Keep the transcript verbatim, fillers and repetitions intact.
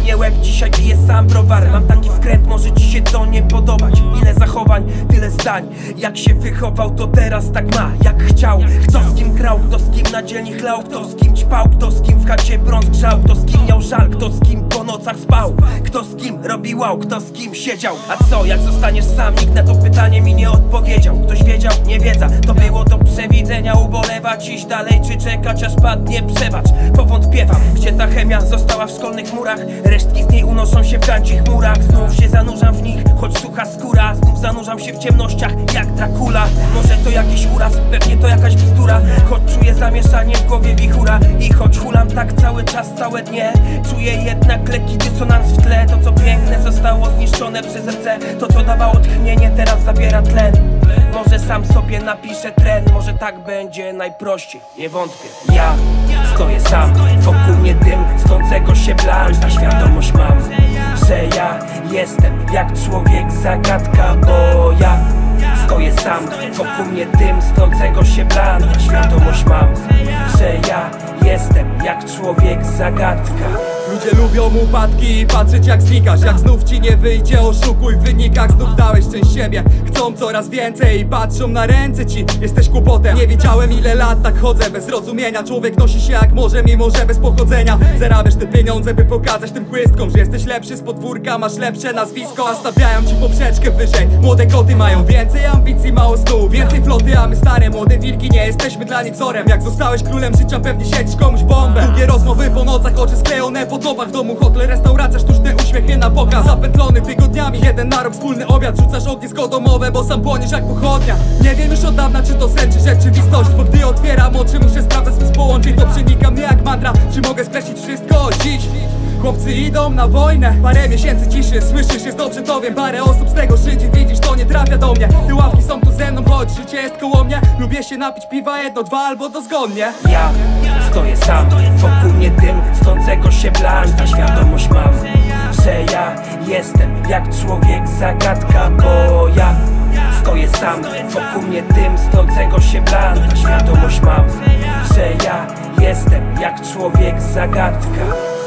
mnie łeb, dzisiaj piję sam browar. Mam taki wkręt, może ci się to nie podobać. Ile zachowań, tyle zdań. Jak się wychował, to teraz tak ma, jak chciał. Kto z kim grał, kto z kim na dzielni chlał, kto z kim ćpał, kto z kim w chacie brąz grzał, kto z kim miał żal, kto z kim po nocach spał, kto z kim robił wow, kto z kim siedział. A co, jak zostaniesz sam? Nikt na to pytanie mi nie odpowiedział. Ktoś wiedział, nie wiedza, to było do przewidzenia. Ubolewać, iść dalej czy czekać aż padnie przebacz. Powątpiewam, gdzie ta chemia została w szkolnych murach. Resztki z niej unoszą się w gancich chmurach. Znów się zanurzam w nich, choć sucha skóra. Znów zanurzam się w ciemnościach jak Dracula. Może to jakiś uraz, pewnie to jakaś bzdura, choć czuję zamieszanie w głowie wichura. I choć hulam tak cały czas, całe dnie, czuję jednak lekki dysonans w tle. To co piękne zostało zniszczone przez rce. To co dawało tchnienie teraz zabiera tlen. Może sam sobie napiszę tren, może tak będzie najprościej, nie wątpię. Ja stoję sam, wokół mnie dym, stącego się blank. A świadomość mam, że ja jestem jak człowiek zagadka. Bo ja stoję sam, wokół mnie dym, stącego się blank. A świadomość mam, że ja jestem jak człowiek zagadka. Ludzie lubią upadki i patrzeć jak znikasz. Jak znów ci nie wyjdzie, oszukuj w wynikach. Znów dałeś część siebie, chcą coraz więcej i patrzą na ręce ci, jesteś kłopotem. Nie wiedziałem ile lat tak chodzę bez rozumienia. Człowiek nosi się jak może, mimo że bez pochodzenia. Zarabiasz te pieniądze, by pokazać tym chłystkom, że jesteś lepszy z podwórka, masz lepsze nazwisko. A stawiają ci poprzeczkę wyżej. Młode koty mają więcej ambicji, mało snu, więcej floty, a my stare młode wilki nie jesteśmy dla nich wzorem. Jak zostałeś królem życia, pewnie siedzisz komuś bombę. Długie rozmowy po nocach, oczy sklejone po tobach. W domu hotel, restauracja, sztuczne uśmiechy na pokaz. Zapętlony tygodniami, jeden na rok, wspólny obiad. Rzucasz ognisko domowe, bo sam płoniesz jak pochodnia. Nie wiem już od dawna, czy to sen, czy rzeczywistość, bo gdy otwieram oczy, muszę sprawdzać spis połączeń. To przenika mnie jak mantra, czy mogę skreślić wszystko dziś? Chłopcy idą na wojnę, parę miesięcy ciszy, słyszysz, jest dobrze, to wiem. Parę osób z tego szydzi, widzisz, to nie trafia do mnie. Te ławki są tu ze mną, choć życie jest koło mnie. Lubię się napić piwa, jedno, dwa albo dozgodnie. Ja stoję sam, wokół mnie dym, stącego się blank. A świadomość mam, że ja jestem jak człowiek zagadka. Bo ja stoję sam, wokół mnie dym, stącego się blank. A świadomość mam, że ja jestem jak człowiek zagadka.